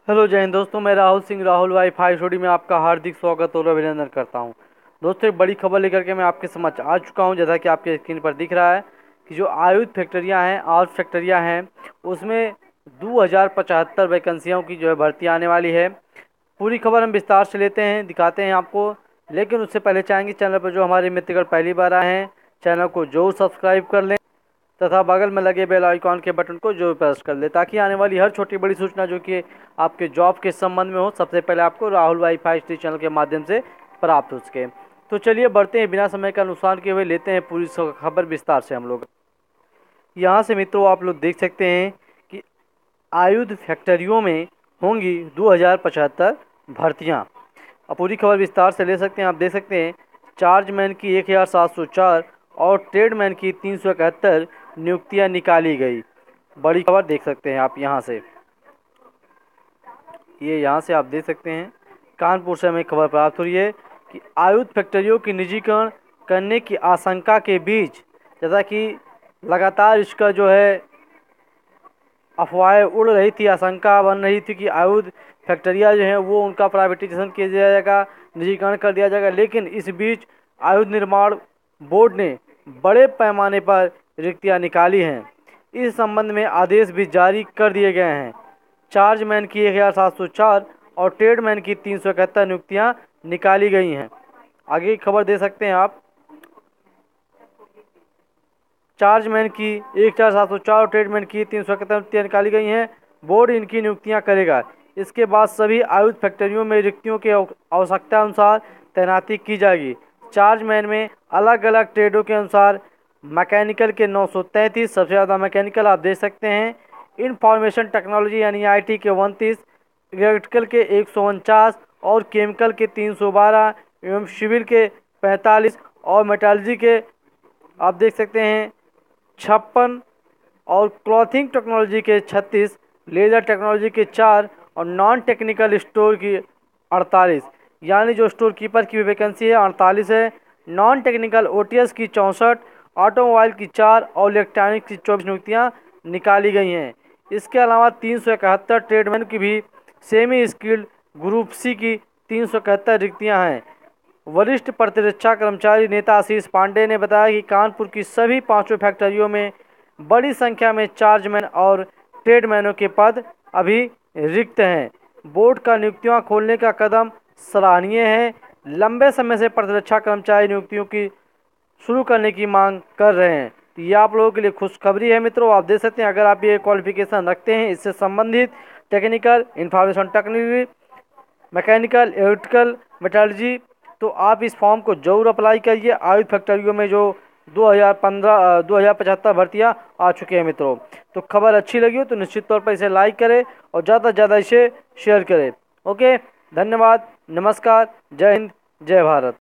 Hello जय हिंद दोस्तों, मैं राहुल सिंह राहुल वाईफाई स्टूडियो में आपका हार्दिक स्वागत और अभिनंदन करता हूं। दोस्तों, एक बड़ी खबर लेकर के मैं आपके समक्ष आ चुका हूं। जैसा कि आपके स्क्रीन पर दिख रहा है कि जो आयुध फैक्ट्रियां हैं, आर्म्स फैक्ट्रियां हैं, उसमें 2075 वैकेंसियों की जो है भर्ती आने वाली है। पूरी खबर हम विस्तार से लेते हैं, दिखाते हैं आपको। लेकिन उससे पहले चाहेंगे चैनल पर जो हमारे मित्रगण पहली बार आए हैं, चैनल को जरूर सब्सक्राइब कर लें तथा बगल में लगे बेल आइकॉन के बटन को जरूर प्रेस कर ले, ताकि आने वाली हर छोटी बड़ी सूचना जो कि आपके जॉब के संबंध में हो, सबसे पहले आपको राहुल वाईफाई चैनल के माध्यम से प्राप्त हो सके। तो चलिए बढ़ते हैं, बिना समय का नुकसान किए हुए लेते हैं पूरी खबर विस्तार से हम लोग। यहाँ से मित्रों आप लोग देख सकते हैं कि आयुध फैक्ट्रियों में होंगी 2075 भर्तियाँ। अब पूरी खबर विस्तार से ले सकते हैं। आप देख सकते हैं चार्जमैन की 1704 और ट्रेडमैन की 371 नियुक्तियां निकाली गई। बड़ी खबर देख सकते हैं आप यहाँ से, यहाँ से आप देख सकते हैं कानपुर से हमें खबर प्राप्त हो रही है कि आयुध फैक्ट्रियों की निजीकरण करने की आशंका के बीच, जैसा कि लगातार इसका जो है अफवाहें उड़ रही थी, आशंका बन रही थी कि आयुध फैक्ट्रियाँ जो हैं वो उनका प्राइवेटाइजेशन किया जाएगा, निजीकरण कर दिया जाएगा। लेकिन इस बीच आयुध निर्माण बोर्ड ने बड़े पैमाने पर रिक्तियाँ निकाली हैं। इस संबंध में आदेश भी जारी कर दिए गए हैं। चार्जमैन की 1704 और ट्रेडमैन की 371 नियुक्तियाँ निकाली गई हैं। आगे की खबर दे सकते हैं आप। चार्जमैन की 1704 और ट्रेडमैन की 371 नियुक्तियाँ निकाली गई हैं। बोर्ड इनकी नियुक्तियाँ करेगा। इसके बाद सभी आयुध फैक्ट्रियों में रिक्तियों के आवश्यकता अनुसार तैनाती की जाएगी। चार्जमैन में अलग अलग ट्रेडों के अनुसार मैकेनिकल के 933, सबसे ज़्यादा मैकेनिकल आप देख सकते हैं। इंफॉर्मेशन टेक्नोलॉजी यानी IT के 29, इलेक्ट्रिकल के 149 और केमिकल के 312 एवं सिविल के 45 और मेटालर्जी के आप देख सकते हैं 56 और क्लॉथिंग टेक्नोलॉजी के 36, लेज़र टेक्नोलॉजी के 4 और नॉन टेक्निकल स्टोर की 48। यानी जो स्टोर कीपर की वैकेंसी है 48 है। नॉन टेक्निकल OTS की 64, ऑटोमोबाइल की 4 और इलेक्ट्रॉनिक की 24 नियुक्तियाँ निकाली गई हैं। इसके अलावा 371 ट्रेडमैन की भी सेमी स्किल्ड ग्रुप C की 371 रिक्तियाँ हैं। वरिष्ठ प्रतिरक्षा कर्मचारी नेता आशीष पांडे ने बताया कि कानपुर की सभी 5 फैक्ट्रियों में बड़ी संख्या में चार्जमैन और ट्रेडमैनों के पद अभी रिक्त हैं। बोर्ड का नियुक्तियां खोलने का कदम सराहनीय है। लंबे समय से प्रतिरक्षा कर्मचारी नियुक्तियों की शुरू करने की मांग कर रहे हैं। तो ये आप लोगों के लिए खुशखबरी है मित्रों। आप देख सकते हैं, अगर आप ये क्वालिफिकेशन रखते हैं, इससे संबंधित technical, information technology, mechanical, electrical, metallurgy, तो आप इस फॉर्म को जरूर अप्लाई करिए। आयुध फैक्ट्रियों में जो 2075 भर्तियाँ आ चुके हैं मित्रों। तो खबर अच्छी लगी हो तो निश्चित तौर पर इसे लाइक करें और ज़्यादा से ज़्यादा इसे शेयर करें। ओके, धन्यवाद, नमस्कार, जय हिंद, जय भारत।